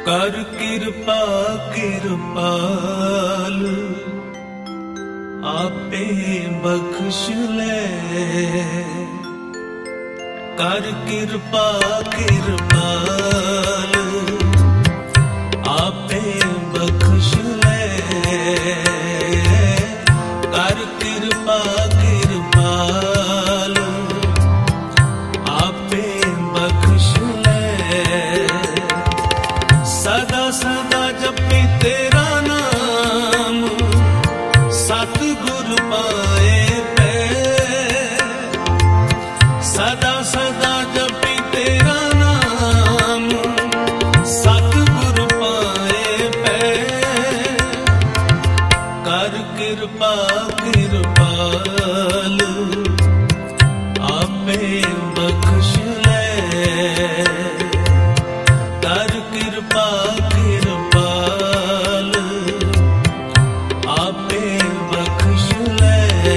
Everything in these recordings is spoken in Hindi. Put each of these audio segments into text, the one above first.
कर कृपा कृपाल आपे बख्श ले। कर कृपा कृपाल आपे बख्श ले। कर कृपा कृपाल आपे बख्श ले। सदा सदा जपी तेरा नाम सतगुर पाए पै। सदा सदा जपी तेरा नाम सतगुर पाए पै। कर कृपा कृपाल आपे बख्श ले। कर कृपा कृपाल आपे बख्श ले।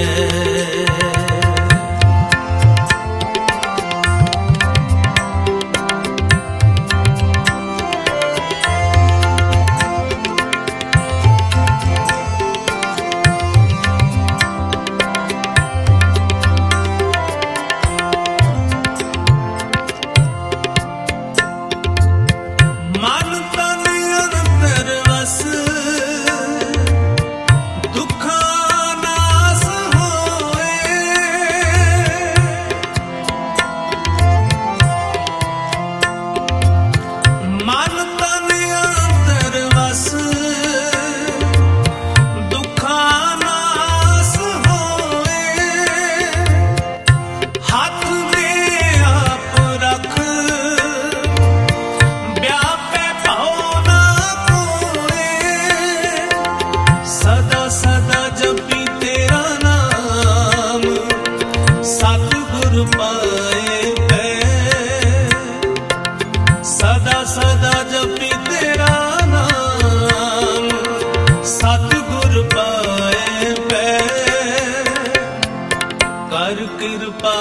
सदा सदा जपी तेरा नाम सतगुर पाए पै। कर कृपा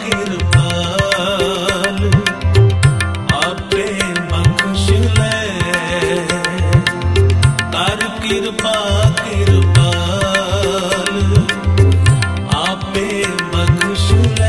कृपाल आपे बख्श ले। कर कृपा कृपाल आपे बख्श ले।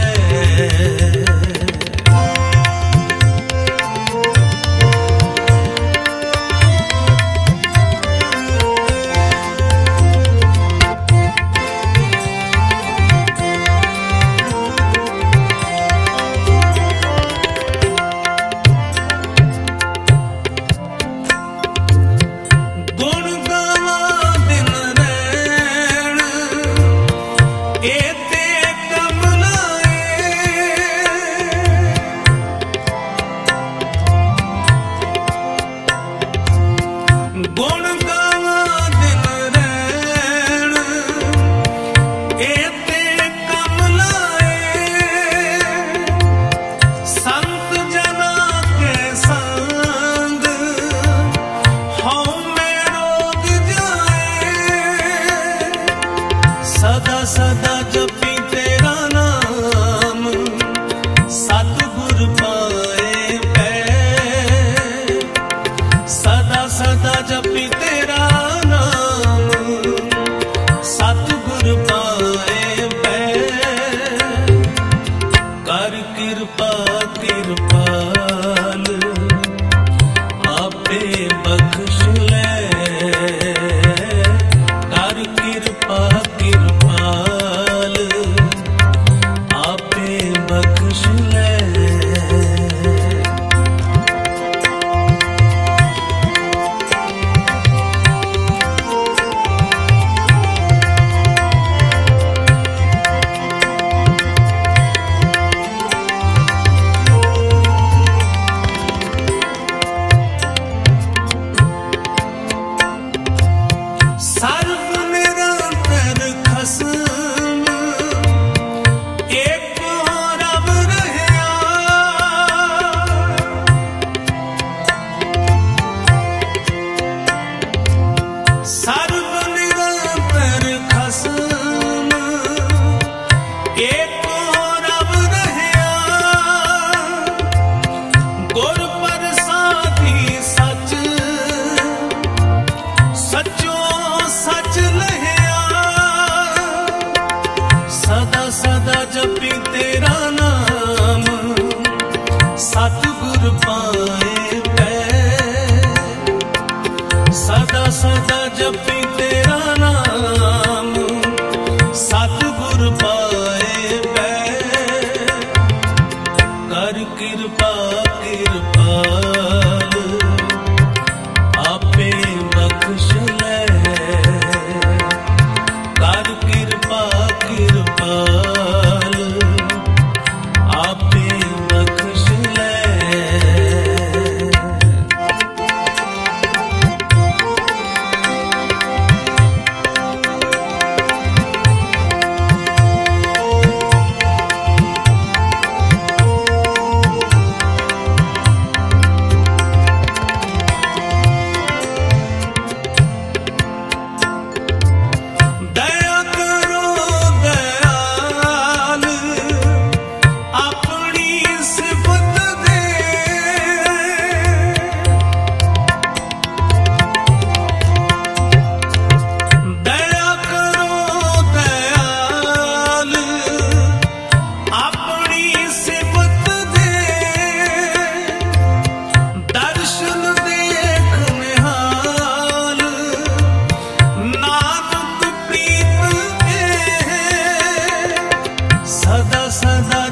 सदा सदा जपी तेरा नाम सतगुर पाए पै। सदा सदा जपी तेरा नाम सतगुर पाए पै। कर कृपा कृपाल आपे बख्श ले। कर कृपा कृपाल आपे बख्श ले। सर्व निरंतर खसम एक रब रहे। सदा